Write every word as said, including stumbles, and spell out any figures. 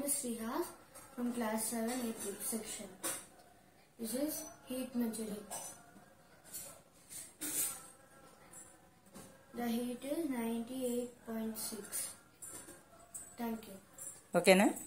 is Srihas from class seven eighth section. This is heat measuring. The heat is ninety-eight point six. Thank you. Okay na?